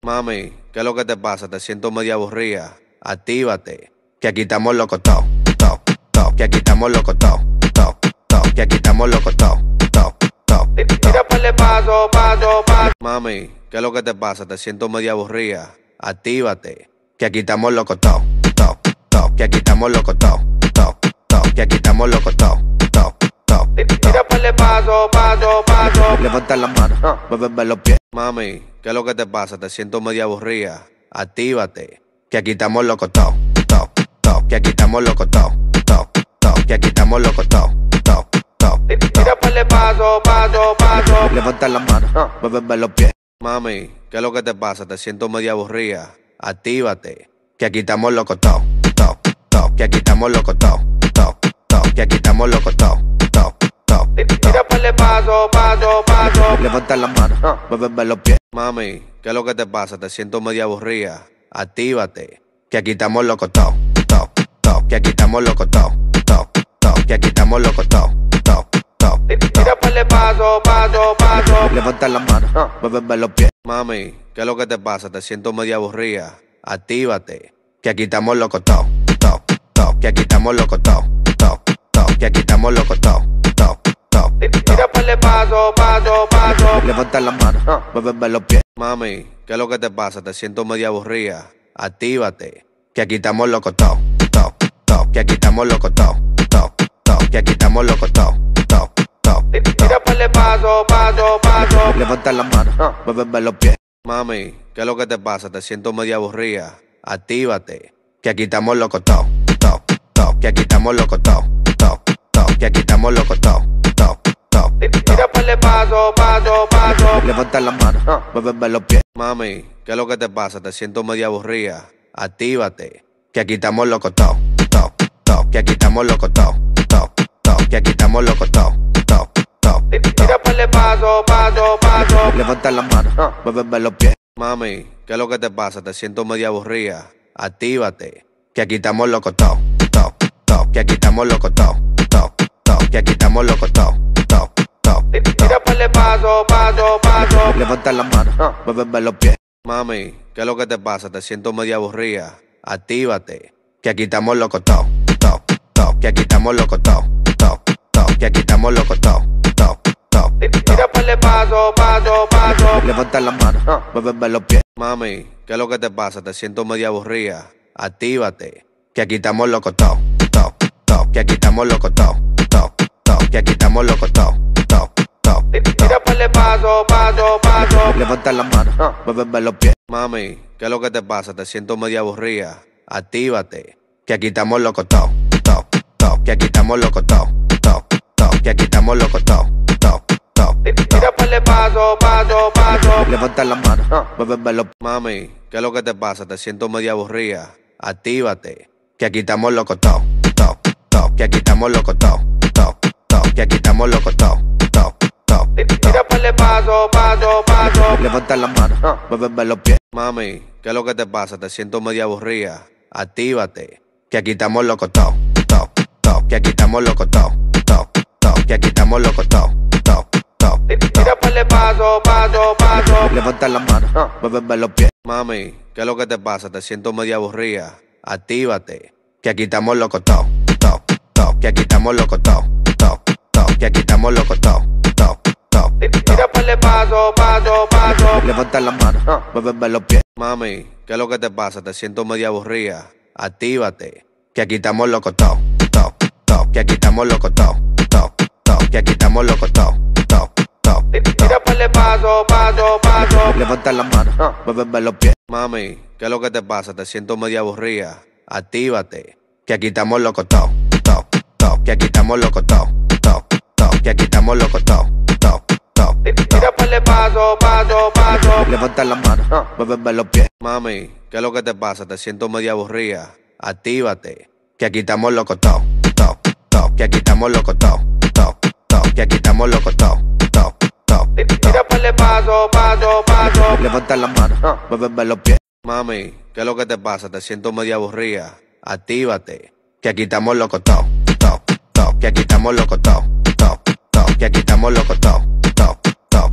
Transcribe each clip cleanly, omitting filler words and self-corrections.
Mami, ¿qué es lo que te pasa? Te siento media aburrida. Actívate, que aquí estamos locos todos, todos, todos, que aquí estamos locos todos, todos, todos, que aquí estamos locos todos, todos, todos. Tira pa'le paso, paso, paso. Mami, ¿qué es lo que te pasa? Te siento media aburrida. Actívate, que aquí estamos locos todos, todos, todos, que aquí estamos locos todos, todos, todos, que aquí estamos locos todos, todos, todos. Tira pa'le paso, paso, paso. Levanta las manos, mueve los pies. Mami, ¿qué es lo que te pasa? Te siento media aburrida. Actívate, que aquí estamos locos todos, todos, todos, que aquí estamos locos todos, todos, todos, que aquí estamos locos todos, todos, todos. Tira pa'le paso, paso, paso. Levanta las manos, mueve los pies. Mami, ¿qué es lo que te pasa? Te siento media aburrida. Actívate, que aquí estamos locos todos, todos, todos, que aquí estamos locos todos, todos, todos, que aquí estamos locos todos, todos, todos. Tira pa'le paso, paso, paso. Levanta las manos, mueve los pies. Mami, ¿qué es lo que te pasa? Te siento media aburrida. Actívate, que aquí estamos locos todos, todos, todos, que aquí estamos locos todos, todos, todos, que aquí estamos locos todos, todos, todos. Tira pa'le paso, paso, paso. Levanta las manos, mueve los pies. Mami, ¿qué es lo que te pasa? Te siento media aburrida. Actívate, que aquí estamos locos todos, todos, todos, que aquí estamos locos todos, todos, todos, que aquí estamos locos todos, todos, todos. Tira pa'le paso, paso, paso. Levanta las manos, mueve los pies. Mami, ¿qué es lo que te pasa? Te siento media aburrida. Actívate, que aquí estamos locos todos, todos, todos, que aquí estamos locos todos, todos, todos, que aquí estamos locos todos, todos, todos. Tira pa'le paso, paso, paso. Levanta las manos, mueve los pies. Mami, ¿qué es lo que te pasa? Te siento media aburrida. Actívate, que aquí estamos locos todos, todos, todos, que aquí estamos locos todos, todos, todos, que aquí estamos locos todos, todos, todos. Tira pa'le paso, paso, paso. Levanta las manos, mueve los pies. Mami, ¿qué es lo que te pasa? Te siento media aburrida. Actívate, que aquí estamos locos todos, todos, todos, que aquí estamos locos todos, todos, todos, que aquí estamos locos todos, todos, todos. Tira pa'le paso, paso, paso. Levanta las manos, mueve los pies. Mami, ¿qué es lo que te pasa? Te siento media aburrida. Actívate, que aquí estamos locos todos, todos, todos, que aquí estamos locos todos, todos, todos, que aquí estamos locos todos, todos, todos. Tira pa'le paso, paso, paso. Levanta las manos, mueve los pies. Mami, ¿qué es lo que te pasa? Te siento media aburrida. Actívate, que aquí estamos locos todos, todos, todos, que aquí estamos locos todos, todos, todos, que aquí estamos locos todos, todos, todos. Tira pa'le paso, paso, paso. Levanta las manos, mueve los pies. Mami, ¿qué es lo que te pasa? Te siento media aburrida. Actívate, que aquí estamos locos todos, todos, todos, que aquí estamos locos todos, todos, todos, que aquí estamos locos todos, todos, todos. Tira pa'le paso, paso, paso. Levanta las manos, mueve los pies. Mami, ¿qué es lo que te pasa? Te siento media aburrida. Actívate, que aquí estamos locos todos, todos, todos, que aquí estamos locos todos, todos, todos, que aquí estamos locos todos, todos, todos. Tira pa'le paso, paso, paso. Levanta las manos, mueve los pies. Mami, ¿qué es lo que te pasa? Te siento media aburrida. Actívate, que aquí estamos locos todos, todos, todos, que aquí estamos locos todos, todos, todos, que aquí estamos locos todos, todos, todos. Tira pa'le paso, paso, paso. Levanta las manos, mueve los pies. Mami, ¿qué es lo que te pasa? Te siento media aburrida. Actívate, que aquí estamos locos todos, todos, todos, que aquí estamos locos todos, todos, todos, que aquí estamos locos todos, todos, todos. Tira pa'le paso, paso, paso. Levanta las manos, mueve los pies. Mami, ¿qué es lo que te pasa? Te siento media aburrida. Actívate, que aquí estamos locos todos, todos, todos, que aquí estamos locos todos, todos, todos, que aquí estamos locos todos, todos, todos. Tira pa'le paso, paso, paso. Levanta las manos, mueve los pies. Mami, ¿qué es lo que te pasa? Te siento media aburrida. Actívate, que aquí estamos locos todos, todos, todos, que aquí estamos locos todos, todos, todos, que aquí estamos locos todos, todos, todos. Tira pa'le paso, paso, paso. Levanta las manos, mueve los pies. Mami, ¿qué es lo que te pasa? Te siento media aburrida. Actívate, que aquí estamos locos todos, todos, todos, que aquí estamos locos todos, todos, todos, que aquí estamos locos todos, todos, todos. Tira pa'le paso, paso, paso. Levanta las manos, mueve los pies. Mami, ¿qué es lo que te pasa? Te siento media aburrida. Actívate, que aquí estamos locos todos, todos, todos, que aquí estamos locos todos, todos, todos, que aquí estamos locos todos, todos, todos. Tira pa'le paso, paso, paso. Levanta las manos, mueve los pies. Mami, ¿qué es lo que te pasa? Te siento media aburrida. Actívate, que aquí estamos locos todos, todos, todos, que aquí estamos locos todos, todos, todos, que aquí estamos locos todos, todos, todos.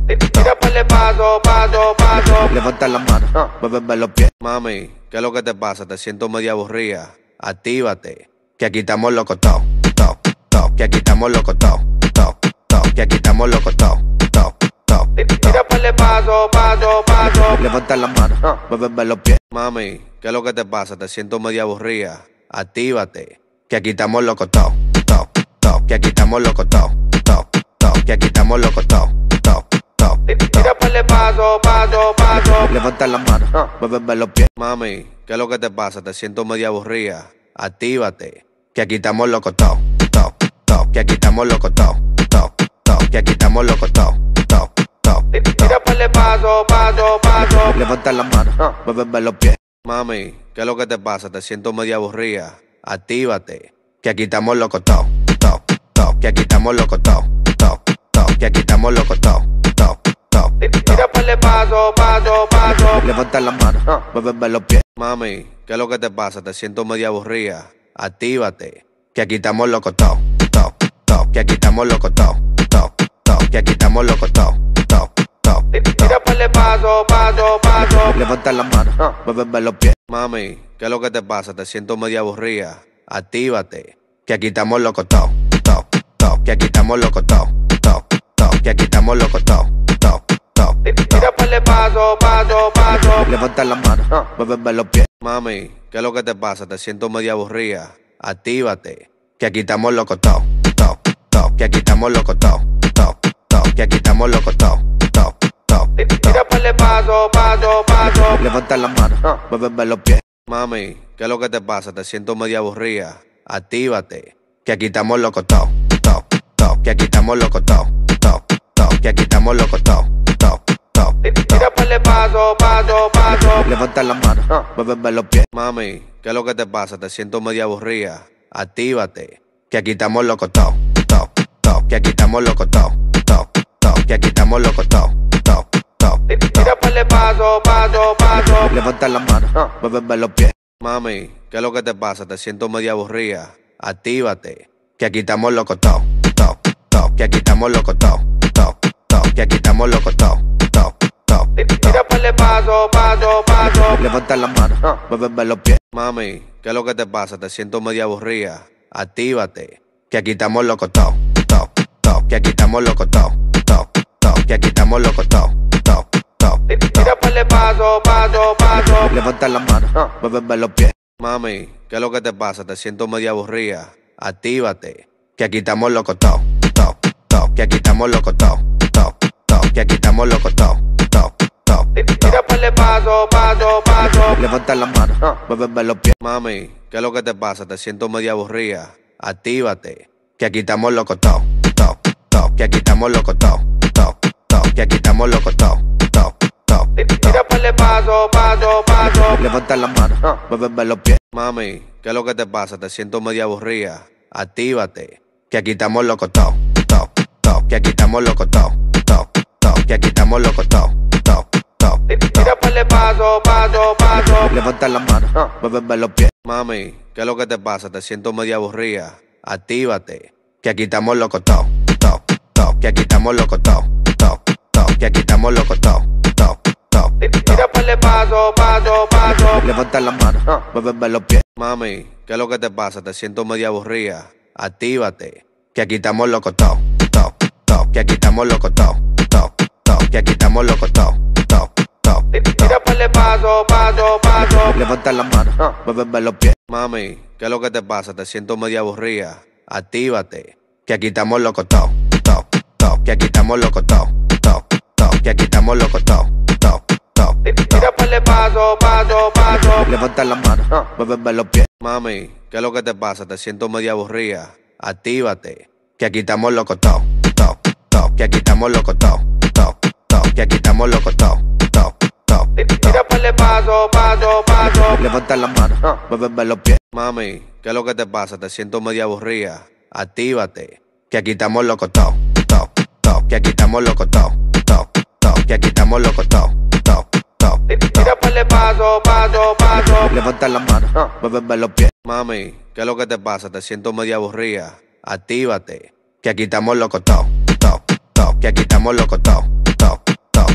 Tira pa'le paso, paso, paso. Levanta la mano, muéveme los pies. Mami, ¿qué es lo que te pasa? Te siento media aburrida. Actívate, que aquí estamos locos todos, todos, todos. Que aquí estamos locos todos, todos, todos. Que aquí estamos locos todos, todos, todos. Tira pa'le paso, paso, paso. Levanta la mano, muéveme los pies. Mami, ¿qué es lo que te pasa? Te siento media aburrida. Actívate, que aquí estamos locos todos, todos, todos. Que aquí estamos locos todos, todos, todos. Que aquí estamos locos todos, todos, todos. Tira pa'le paso, paso, paso. Levanta la mano, muéveme los pies. Mami, ¿qué es lo que te pasa? Te siento media aburrida. Actívate, que aquí estamos locos todos, todos, todos. Que aquí estamos locos todos, todos, todos. Que aquí estamos locos todos, todos, todos. Tira pa'le paso, paso, paso. Levanta la mano, muéveme los pies. Mami, ¿qué es lo que te pasa? Te siento media aburrida. Actívate, que aquí estamos locos todos, todos, todos. Que aquí estamos locos todos, todos, todos. Que aquí estamos locos todos, todos, todos. Tira pa'le paso, paso, paso. Levanta la mano, muéveme los pies. Mami, ¿qué es lo que te pasa? Te siento media aburrida. Actívate, que aquí estamos locos todos, todos, todos. Que aquí estamos locos todos, todos, todos. Que aquí estamos locos todos, todos, todos. Tira pa'le paso, paso, paso. Levanta la mano, muéveme los pies. Mami, ¿qué es lo que te pasa? Te siento media aburrida. Actívate, que aquí estamos locos todos, todos, todos. Que aquí estamos locos todos, todos, todos. Que aquí estamos locos todos, todos, todos. Tira pa'le paso, paso, paso. Levanta la mano, muéveme los pies. Mami, ¿qué es lo que te pasa? Te siento media aburrida. Actívate, que aquí estamos locos todos, todos, todos. Que aquí estamos locos todos, todos, todos. Que aquí estamos locos todos, todos, todos. Tira pa'le paso, paso, paso. Levanta la mano, muéveme los pies. Mami, ¿qué es lo que te pasa? Te siento media aburrida. Actívate, que aquí estamos locos todos, todos, todos. Que aquí estamos locos todos, todos, todos. Que aquí estamos locos todos, todos, todos. Tira pa'le paso, paso, paso. Levanta la mano, muéveme los pies. Mami, ¿qué es lo que te pasa? Te siento media aburrida. Actívate, que aquí estamos locos todos, todos, todos. Que aquí estamos locos todos, todos, todos. Que aquí estamos locos todos, todos, todos. Tira pa'le paso, paso, paso. Levanta la mano, muéveme los pies. Mami, ¿qué es lo que te pasa? Te siento media aburrida. Actívate, que aquí estamos locos todos, todos, todos. Que aquí estamos locos todos, todos, todos. Que aquí estamos locos todos, todos, todos. Tira pa'le paso, paso, paso. Levanta la mano, muéveme los pies. Mami, ¿qué es lo que te pasa? Te siento media aburrida. Actívate, que aquí estamos locos todos, todos, todos. Que aquí estamos locos todos, todos, todos. Que aquí estamos locos todos, todos, todos. Tira pa'le paso, paso, paso. Levanta la mano, muéveme los pies. Mami, ¿qué es lo que te pasa? Te siento media aburrida. Actívate, que aquí estamos locos todos, todos, todos. Que aquí estamos locos todos, todos, todos. Que aquí estamos locos todos, todos, todos. Tira pa'le paso, paso, paso. Levanta la mano, muéveme los pies. Mami, ¿qué es lo que te pasa? Te siento media aburrida. Actívate, que aquí estamos locos todos, todos, todos. Que aquí estamos locos todos, todos, todos. Que aquí estamos locos todos, todos, todos. Tira pa'le paso, paso, paso. Levanta la mano, muéveme los pies. Mami, ¿qué es lo que te pasa? Te siento media aburrida. Actívate, que aquí estamos locos todos, todos, todos. Que aquí estamos locos todos, todos, todos. Que aquí estamos locos todos, todos, todos. Tira pa'le paso, paso, paso. Levanta la mano, muéveme los pies. Mami, ¿qué es lo que te pasa? Te siento media aburrida. Actívate, que aquí estamos locos todos, todos, todos. Que aquí estamos locos todos, todos, todos. Que aquí estamos locos todos, todos, todos. Tira pa'le paso, paso, paso. Levanta la mano, muéveme los pies. Mami, ¿qué es lo que te pasa? Te siento media aburrida. Actívate, que aquí estamos locos todos, todos, todos. Que aquí estamos locos todos, todos, todos. Que aquí estamos locos todos, todos, todos. Tira pa'le paso, paso, paso. Levanta la mano, muéveme los pies. Mami, ¿qué es lo que te pasa? Te siento media aburrida. Actívate, que aquí estamos locos todos, todos, todos. Que aquí estamos locos todos, todos, todos. Que aquí estamos locos todos, todos, todos. Tira pa'le paso, paso, paso. Levanta la mano, muéveme los pies. Mami, ¿qué es lo que te pasa? Te siento media aburrida. Actívate, que aquí estamos locos todos, todos, todos. Que aquí estamos locos todos, todos, todos. Que aquí estamos locos todos, todos, todos. Tira pa'le paso, paso, paso. Levanta la mano, muéveme los pies. Mami, ¿qué es lo que te pasa? Te siento media aburrida. Actívate, que aquí estamos locos todos, todos, todos. Que aquí estamos locos todos, todos, todos. Que aquí estamos locos todos, todos, todos. Tira pa'le paso, paso, paso. Levanta la mano, muéveme los pies. Mami, ¿qué es lo que te pasa? Te siento media aburrida. Actívate, que aquí estamos locos todos, todos, todos. Que aquí estamos locos todos, todos,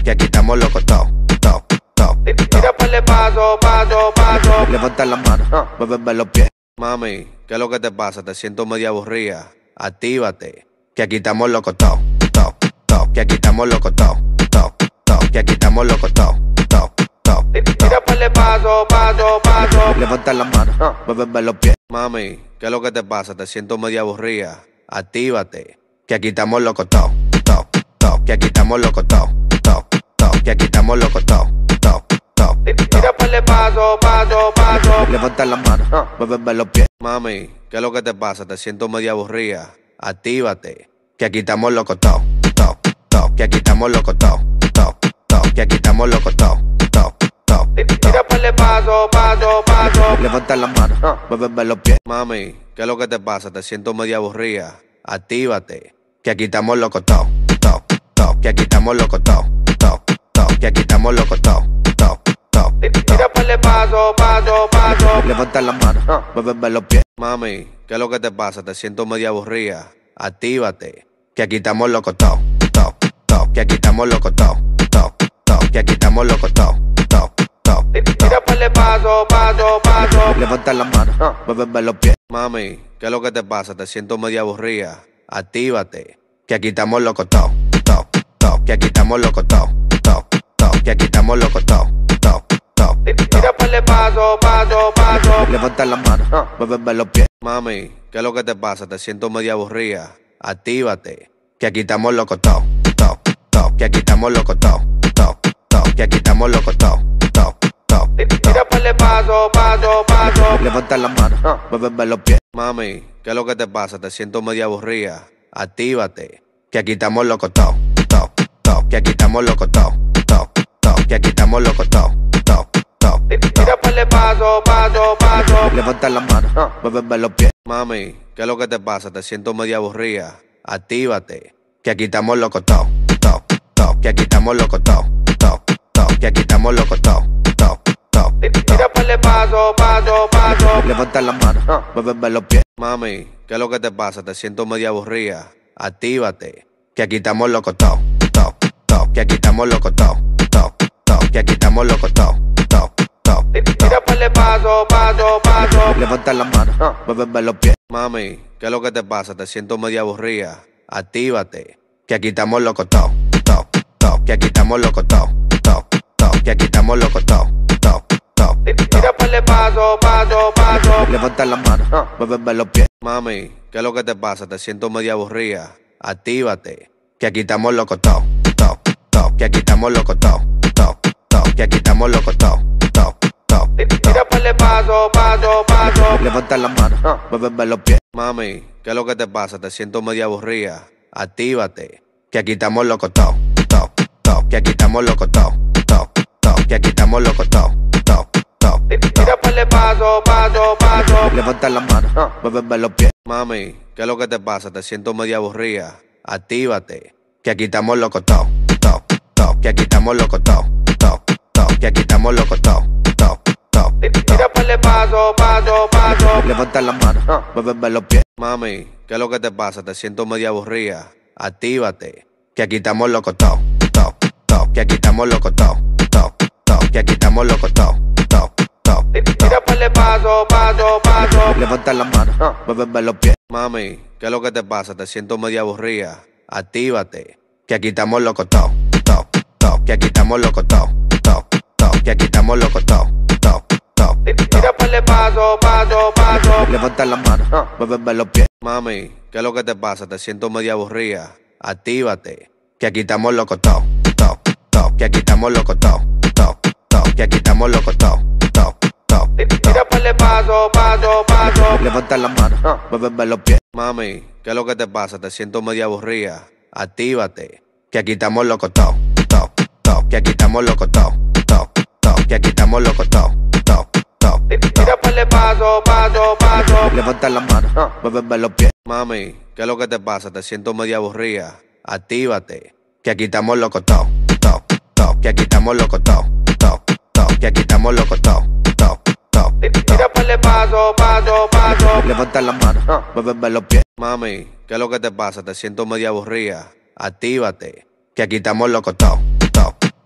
que aquí estamos locos, todo, todo, todo. Tira pa'le paso, paso, paso. Levanta la mano, mueve los pies. Mami, ¿qué es lo que te pasa? Te siento medio aburrida. Actívate, que aquí estamos locos, todo, todo, todo. Que aquí estamos locos, todo, todo, todo. Que aquí estamos locos, todo, todo, todo. Tira pa'le paso, paso, paso. Levanta la mano, mueve los pies. Mami, ¿qué es lo que te pasa? Te siento medio aburrida. Actívate, que aquí estamos locos, todo, todo, todo. Que aquí estamos locos, todo, todo, todo. Que aquí estamos locos, todo, todo, todo. Tira pa'le paso, paso, paso. Levanta la mano, mueve los pies. Mami, ¿qué es lo que te pasa? Te siento medio aburrida. Actívate, que aquí estamos locos, todo, todo, todo. Que aquí estamos locos, todo, todo, todo. Que aquí estamos locos, todo, todo, todo. Tira pa'le paso, paso, paso. Levanta la mano, mueve los pies. Mami, ¿qué es lo que te pasa? Te siento medio aburrida. Actívate, que aquí estamos locos, todo, todo, todo. Que aquí estamos locos, todo, todo, todo. Que aquí estamos locos, todo, todo, todo. Tira pa'le paso, paso, paso. Levanta la mano, mueve los pies. Mami, ¿qué es lo que te pasa? Te siento medio aburrida. Actívate, que aquí estamos locos, todo, todo, todo. Que aquí estamos locos, todo, todo, todo. Que aquí estamos locos, todo, todo, todo. Tira pa'le paso, paso, paso. Levanta la mano, mueve los pies. Mami, ¿qué es lo que te pasa? Te siento medio aburrida. Actívate, que aquí estamos locos, todo, todo, todo. Que aquí estamos locos, todo, todo, todo. Que aquí estamos locos, todo, todo, todo. Tira pa'le paso, paso, paso. Levanta la mano, mueve los pies. Mami, ¿qué es lo que te pasa? Te siento medio aburrida. Actívate, que aquí estamos locos, todo, todo, todo. Que aquí estamos locos, todo, todo, todo. Que aquí estamos locos, todo, todo, todo. Tira pa'le paso, paso, paso. Levanta la mano, mueve los pies. Mami, ¿qué es lo que te pasa? Te siento medio aburrida. Actívate, que aquí estamos locos, todo, todo, todo. Que aquí estamos locos, todo, todo, todo. Que aquí estamos locos, todo, todo, todo. Tira pa'le paso, paso, paso. Levanta la mano, mueve los pies. Mami, ¿qué es lo que te pasa? Te siento medio aburrida. Actívate, que aquí estamos locos, todo, todo, todo. Que aquí estamos locos, todo, todo, todo. Que aquí estamos locos, todo, todo, todo. Tira pa'le paso, paso, paso. Levanta la mano, mueve los pies. Mami, ¿qué es lo que te pasa? Te siento medio aburrida. Actívate, que aquí estamos locos, todo, todo, todo. Que aquí estamos locos, todo, todo, todo. Que aquí estamos locos, todo, todo, todo. Tira pa'le paso, paso, paso. Levanta la mano, mueve los pies. Mami, ¿qué es lo que te pasa? Te siento medio aburrida. Actívate, que aquí estamos locos, todo, todo, todo. Que aquí estamos locos, todo, todo, todo. Que aquí estamos locos, todo, todo, todo. Tira pa'le paso, paso, paso. Levanta la mano, mueve los pies. Mami, ¿qué es lo que te pasa? Te siento medio aburrida. Actívate, que aquí estamos locos, todo, todo, todo. Que aquí estamos locos, todo, todo, todo. Que aquí estamos locos, todo, todo, todo. Tira pa'le paso, paso, paso. Levanta la mano, mueve los pies. Mami, ¿qué es lo que te pasa? Te siento medio aburrida. Actívate, que aquí estamos locos, todo, todo, todo. Que aquí estamos locos, todo, todo, todo. Que aquí estamos locos, todo, todo, todo. Tira pa'le paso, paso, paso. Levanta la mano, mueve los pies. Mami, ¿qué es lo que te pasa? Te siento medio aburrida. Actívate, que aquí estamos locos, todo, todo, todo. Que aquí estamos locos, todo, todo, todo. Que aquí estamos locos, todo, todo, todo. Tira pa'le paso, paso, paso. Levanta la mano, mueve los pies. Mami, ¿qué es lo que te pasa? Te siento medio aburrida. Actívate, que aquí estamos locos, todo, todo, todo. Que aquí estamos locos, todo, todo, todo. Que aquí estamos locos, todo, todo, todo. Tira pa'le paso, paso, paso. Levanta la mano, mueve los pies. Mami, ¿qué es lo que te pasa? Te siento medio aburrida. Actívate, que aquí estamos locos, todo, todo, todo. Que aquí estamos locos, todo, todo, todo. Que aquí estamos locos, todo, todo, todo. Tira pa'le paso, paso, paso. Levanta la mano, mueve los pies. Mami, ¿qué es lo que te pasa? Te siento medio aburrida. Actívate, que aquí estamos locos, todo, todo, todo. Que aquí estamos locos, todo, todo, todo. Que aquí estamos locos, todo, todo, todo. Tira pa'le paso, paso, paso. Levanta la mano, mueve los pies. Mami, ¿qué es lo que te pasa? Te siento medio aburrida. Actívate, que aquí estamos locos, todo, todo, todo. Que aquí estamos locos, todo, todo, todo. Que aquí estamos locos, todo, todo, todo. Tira pa'le paso, paso, paso. Levanta la mano, mueve los pies. Mami, ¿qué es lo que te pasa? Te siento medio aburrida. Actívate, que aquí estamos locos, todo, todo, todo. Que aquí estamos locos, todo, todo, todo. Que aquí estamos locos, todo, todo, todo. Tira pa'le paso, paso, paso. Levanta la mano, mueve los pies. Mami, ¿qué es lo que te pasa? Te siento medio aburrida. Actívate, que aquí estamos locos, todo, todo,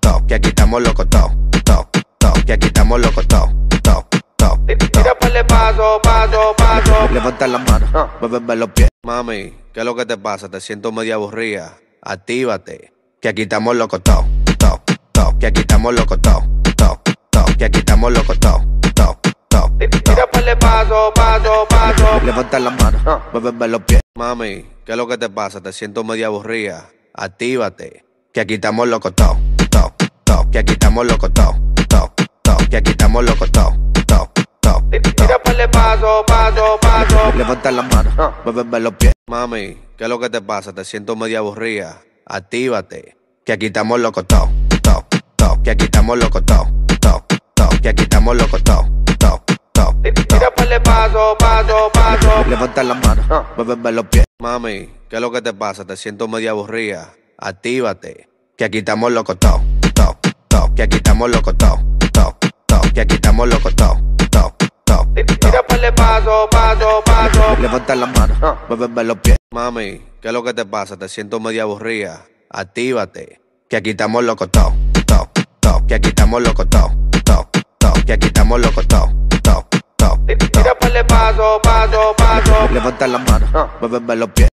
to, que aquí estamos locos, to, to, to, que aquí estamos locos, to, to, to. Tira pa'le paso, paso, paso. Levanta las manos, mueve los pies. Mami, ¿qué es lo que te pasa? Te siento media aburrida. Actívate, que aquí estamos locos, to, to, to, que aquí estamos locos, to, to, to, que aquí estamos locos, to, to, to. Tira pa'le paso, paso, paso. Levanta las manos, mueve los pies. Mami, ¿qué es lo que te pasa? Te siento media aburrida. Actívate, que aquí estamos locos, to, to, to, que aquí estamos locos, to, to, to, que aquí estamos locos, to, to, to. Tira pa'le paso, paso, paso. Levanta las manos, mueve los pies. Mami, ¿qué es lo que te pasa? Te siento media aburrida. Actívate, que aquí estamos locos, to, to, to, que aquí estamos locos, to, to, to, que aquí estamos locos, to, to, to. Tira pa'le paso, paso, paso. Levanta las manos, mueve los pies. Mami, ¿qué es lo que te pasa? Te siento media aburrida. Actívate, que aquí estamos locos, to, to, to, que aquí estamos locos, to, to, to, que aquí estamos locos, to, to, to. Tira pa'le paso, paso, paso. Levanta las manos, mueve los pies. Mami, ¿qué es lo que te pasa? Te siento media aburrida. Actívate, que aquí estamos locos, to, to, to, que aquí estamos locos, to, to, to, que aquí estamos locos, to, to, to. Tira pa'le paso, paso, paso. Levanta las manos, mueve los pies.